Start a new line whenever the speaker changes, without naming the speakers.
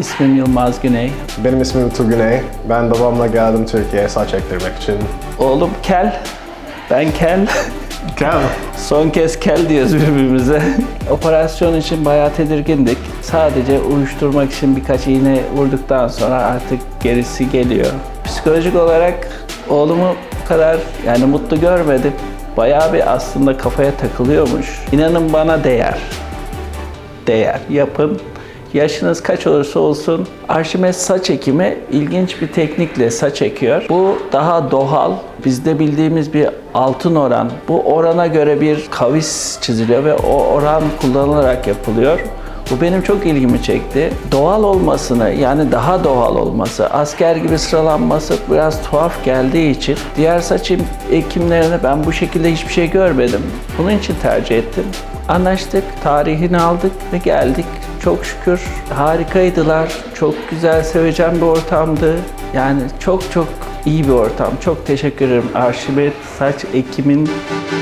İsmim Yılmaz Güney.
Benim ismim Tugüney. Ben babamla geldim Türkiye'ye saç ektirmek için.
Oğlum kel, ben kel.
Kel.
Son kez kel diyoruz birbirimize. Operasyon için bayağı tedirgindik. Sadece uyuşturmak için birkaç iğne vurduktan sonra artık gerisi geliyor. Psikolojik olarak oğlumu bu kadar mutlu görmedim. Bayağı bir aslında kafaya takılıyormuş. İnanın bana değer. Değer. Yapın. Yaşınız kaç olursa olsun Arşimet saç ekimi ilginç bir teknikle saç ekiyor. Bu daha doğal. Bizde bildiğimiz bir altın oran. Bu orana göre bir kavis çiziliyor ve o oran kullanılarak yapılıyor. Bu benim çok ilgimi çekti. Doğal olmasını, yani daha doğal olması, asker gibi sıralanması biraz tuhaf geldiği için diğer saç ekimlerini ben bu şekilde hiçbir şey görmedim. Bunun için tercih ettim. Anlaştık, tarihini aldık ve geldik. Çok şükür harikaydılar. Çok güzel, sevecen bir ortamdı. Yani çok iyi bir ortam. Çok teşekkür ederim Arşimet Saç Ekim'in